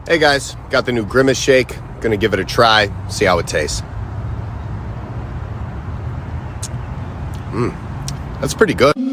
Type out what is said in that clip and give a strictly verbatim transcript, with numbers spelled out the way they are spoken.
Hey guys, got the new Grimace shake. Gonna give it a try, see how it tastes. Mmm, that's pretty good.